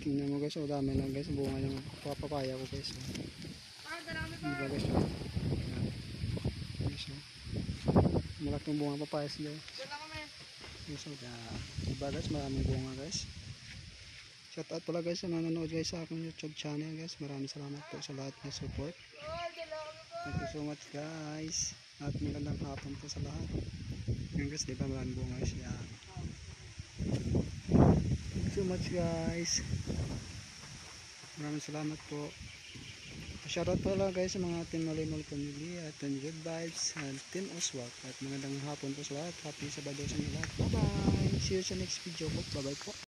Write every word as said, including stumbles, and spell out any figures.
Tingnan mo guys, oh, dami lang guys bunga ng papaya ko guys. Oh. Ah, darami pa. Diba guys? Oh. Ayan. Guys, oh. Malaking bunga papaya sila. Diyan lang kami. Guys, oh, yeah. Diba guys, maraming bunga guys. Shout out pala guys sa nanonood guys sa aking YouTube channel guys. Maraming salamat po sa lahat ng support. Oh, diyan lang kami po. Thank you so much guys. At magandang hapon po sa lahat. Yung guys, diba maraming bunga guys. Yan. Thank you so much guys. Maraming salamat po. Shoutout pala guys sa mga Team Malimol Family at Team Good Vibes at Team Oswald. At magandang hapon po sa lahat. Happy Sabado sa inyo lahat. Bye bye. See you sa next video po. Bye bye po.